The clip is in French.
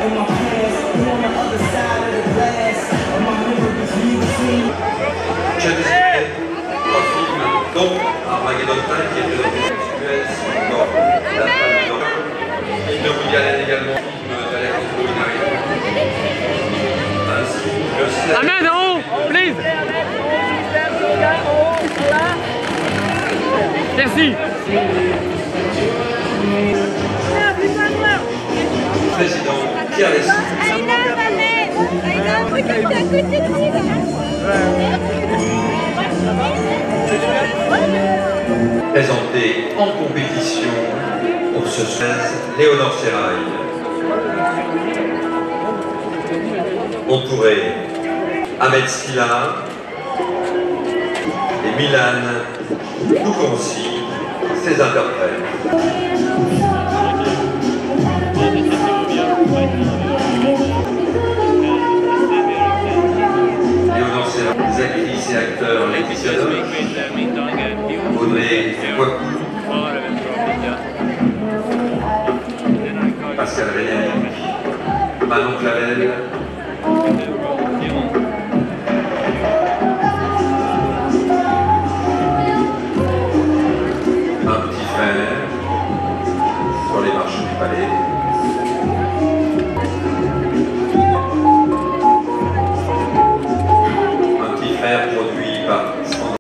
J'ai décidé trois films, dont Armageddon Time qui est présenté Suez, encore La Palme d'Or. Film de Woody Allen également, film d'Alejandro Inarritu. Ainsi que Slade. Ahmed, en haut, please. Merci. Président Pierre Lescure. Il a un truc à côté de lui là. Présenté en compétition pour ce 16, Léonore Serrail. Entouré Ahmed Skila et Milan Toukonsi, ses interprètes. Léonore Serrail, les actrices et acteurs Laetitia Doc, Audrey Coicou, Pascal Rénéric, Manon Clavel, un petit frère sur les marches du palais.